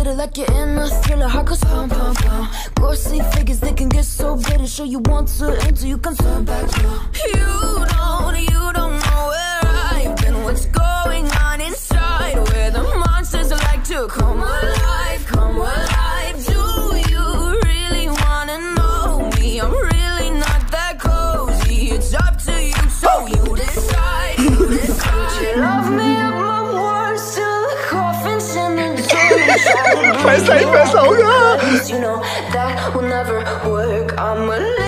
better like you're in a thriller. Heart goes pum pum pum. Ghostly figures, they can get so bitter. Show you want to enter, you can turn back now. You don't know where I've been. What's going on inside? Where the monsters like to come alive, come alive. Do you really wanna know me? I'm really not that cozy. It's up to you, so you decide. You decide. You love me at my worst till the coffin's in the door. Faz aí, pessoal. You know that will never work. I'm a